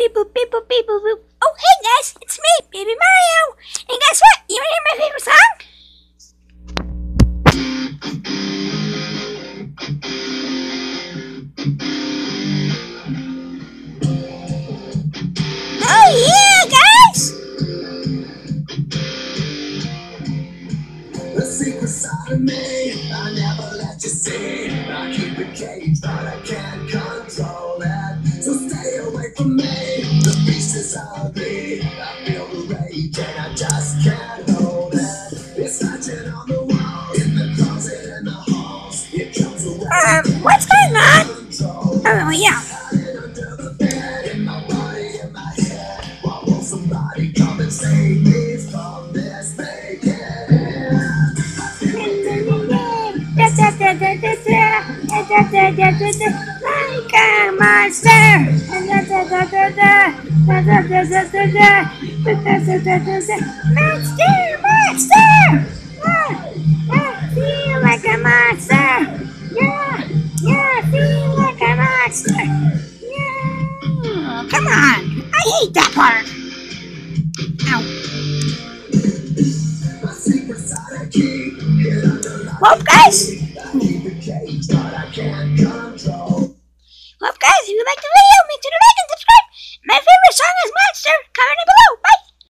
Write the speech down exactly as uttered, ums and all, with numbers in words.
beep boop beep boop beep boop boop. Oh, hey guys, it's me, Baby Mario. And guess what? You wanna hear my favorite song? Oh yeah, guys! The secret side of me, I never let you see. I keep it caged, but I can't control it. So stay away from me. The beast is ugly. I feel the rage and I just can't hold it. It's scratching on the wall, in the closet, in the halls. It comes away. Um, what's going on? Control. Oh yeah. Hiding under the bed, in my body, in my head. Why won't somebody come and save me from this thing? Like a monster. Monster, monster. I feel like a monster. Yeah, yeah, I feel like a monster. Yeah. Come on, I hate that part. Ow. Well, guys. Well, guys, if you like the video, make sure to like and subscribe. My favorite song is Monster. Comment below. Bye.